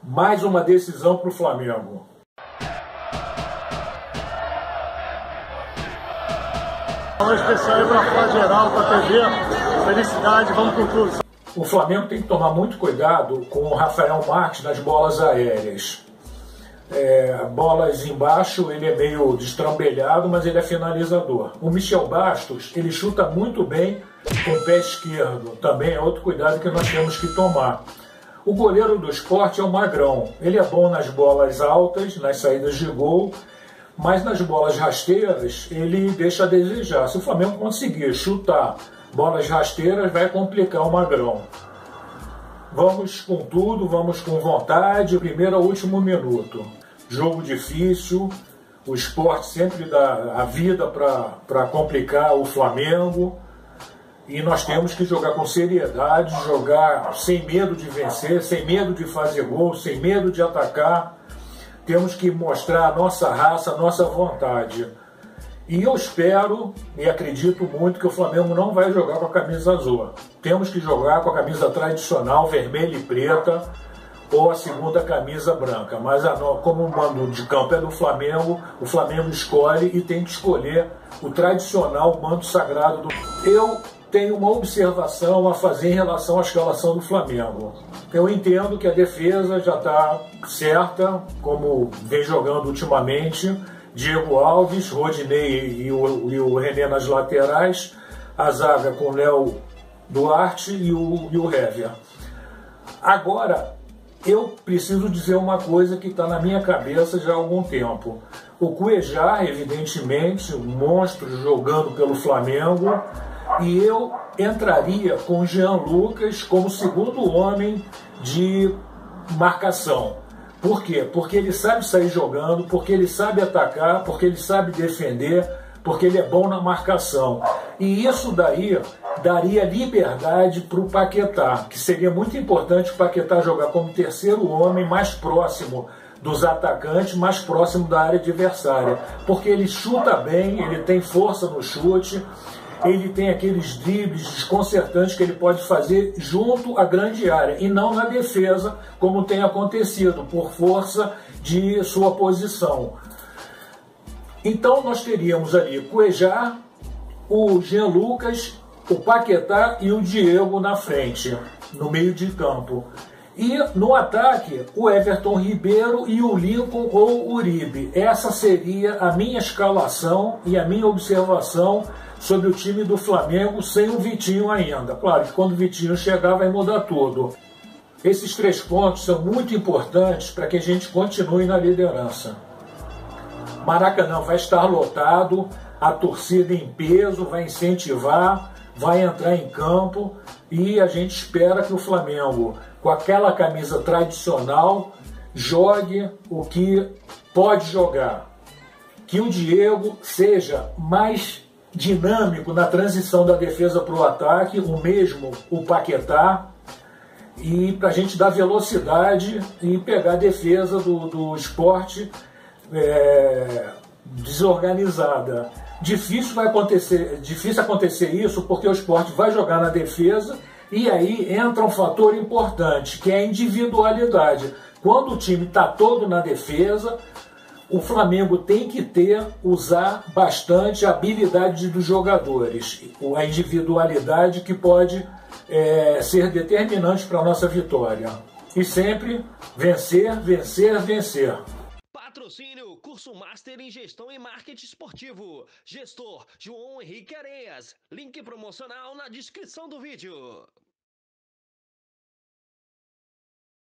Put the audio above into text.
Mais uma decisão para o Flamengo. Um especial para a geral, para a TV. Felicidade, vamos com tudo. O Flamengo tem que tomar muito cuidado com o Rafael Marques nas bolas aéreas. Bolas embaixo, ele é meio destrambelhado, mas ele é finalizador. O Michel Bastos, ele chuta muito bem com o pé esquerdo. Também é outro cuidado que nós temos que tomar. O goleiro do Sport é o Magrão. Ele é bom nas bolas altas, nas saídas de gol, mas nas bolas rasteiras ele deixa a desejar. Se o Flamengo conseguir chutar bolas rasteiras, vai complicar o Magrão. Vamos com tudo, vamos com vontade, primeiro ao último minuto. Jogo difícil, o Sport sempre dá a vida para complicar o Flamengo. E nós temos que jogar com seriedade, jogar sem medo de vencer, sem medo de fazer gol, sem medo de atacar. Temos que mostrar a nossa raça, a nossa vontade. E eu espero e acredito muito que o Flamengo não vai jogar com a camisa azul. Temos que jogar com a camisa tradicional, vermelha e preta, ou a segunda camisa branca. Mas como o mando de campo é do Flamengo, o Flamengo escolhe e tem que escolher o tradicional manto sagrado do... Eu tenho uma observação a fazer em relação à escalação do Flamengo. Eu entendo que a defesa já está certa, como vem jogando ultimamente. Diego Alves, Rodinei e o René nas laterais, a zaga com Léo Duarte e o Hever. Agora, eu preciso dizer uma coisa que está na minha cabeça já há algum tempo. O Cuéllar, evidentemente, um monstro jogando pelo Flamengo, e eu entraria com Jean Lucas como segundo homem de marcação. Por quê? Porque ele sabe sair jogando, porque ele sabe atacar, porque ele sabe defender, porque ele é bom na marcação. E isso daí daria liberdade para o Paquetá, que seria muito importante o Paquetá jogar como terceiro homem, mais próximo dos atacantes, mais próximo da área adversária. Porque ele chuta bem, ele tem força no chute, ele tem aqueles dribles desconcertantes que ele pode fazer junto à grande área e não na defesa, como tem acontecido, por força de sua posição. Então nós teríamos ali Cuéllar, o Jean Lucas, o Paquetá e o Diego na frente, no meio de campo. E no ataque, o Everton Ribeiro e o Lincoln ou Uribe. Essa seria a minha escalação e a minha observação sobre o time do Flamengo sem o Vitinho ainda. Claro que quando o Vitinho chegar vai mudar tudo. Esses 3 pontos são muito importantes para que a gente continue na liderança. Maracanã vai estar lotado, a torcida em peso vai incentivar, vai entrar em campo e a gente espera que o Flamengo, com aquela camisa tradicional, jogue o que pode jogar. Que o Diego seja mais dinâmico na transição da defesa para o ataque, o mesmo o Paquetá, e para a gente dar velocidade e pegar a defesa do Sport desorganizada. Difícil acontecer isso porque o Sport vai jogar na defesa e aí entra um fator importante, que é a individualidade. Quando o time está todo na defesa, o Flamengo tem que usar bastante a habilidade dos jogadores, a individualidade que pode ser determinante para a nossa vitória. E sempre vencer, vencer, vencer. Patrocínio, curso Master em Gestão e Marketing Esportivo. Gestor João Henrique Areias. Link promocional na descrição do vídeo.